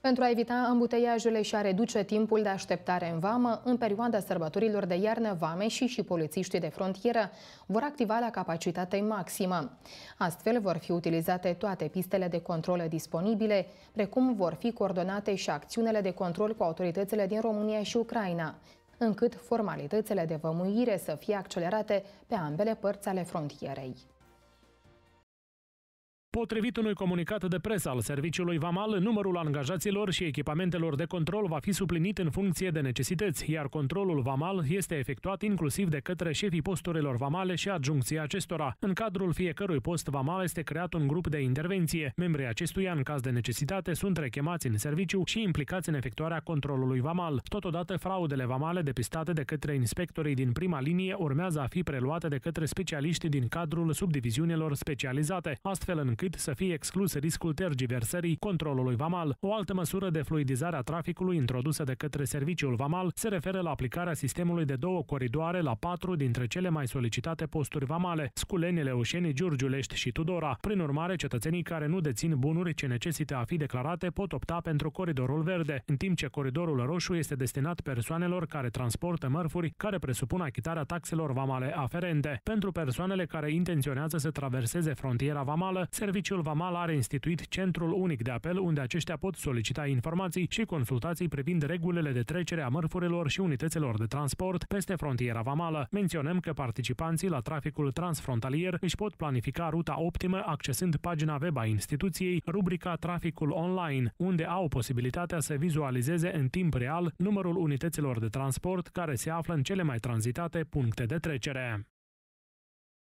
Pentru a evita ambuteiajele și a reduce timpul de așteptare în vamă, în perioada sărbătorilor de iarnă, vameșii și polițiștii de frontieră vor activa la capacitate maximă. Astfel vor fi utilizate toate pistele de control disponibile, precum vor fi coordonate și acțiunile de control cu autoritățile din România și Ucraina, încât formalitățile de vămuire să fie accelerate pe ambele părți ale frontierei. Potrivit unui comunicat de presă al Serviciului Vamal, numărul angajaților și echipamentelor de control va fi suplinit în funcție de necesități, iar controlul vamal este efectuat inclusiv de către șefii posturilor vamale și adjuncții acestora. În cadrul fiecărui post vamal este creat un grup de intervenție. Membrii acestuia, în caz de necesitate, sunt rechemați în serviciu și implicați în efectuarea controlului vamal. Totodată, fraudele vamale depistate de către inspectorii din prima linie urmează a fi preluate de către specialiști din cadrul subdiviziunilor specializate, astfel încât să fie exclus riscul tergiversării controlului vamal. O altă măsură de fluidizare a traficului introdusă de către Serviciul Vamal se referă la aplicarea sistemului de 2 coridoare la 4 dintre cele mai solicitate posturi vamale: Sculeni, Leușeni, Giurgiulești și Tudora. Prin urmare, cetățenii care nu dețin bunuri ce necesită a fi declarate pot opta pentru coridorul verde, în timp ce coridorul roșu este destinat persoanelor care transportă mărfuri care presupun achitarea taxelor vamale aferente. Pentru persoanele care intenționează să traverseze frontiera vamală, Serviciul Vamal are instituit Centrul Unic de Apel, unde aceștia pot solicita informații și consultații privind regulile de trecere a mărfurilor și unităților de transport peste frontiera vamală. Menționăm că participanții la traficul transfrontalier își pot planifica ruta optimă accesând pagina web a instituției, rubrica Traficul online, unde au posibilitatea să vizualizeze în timp real numărul unităților de transport care se află în cele mai tranzitate puncte de trecere.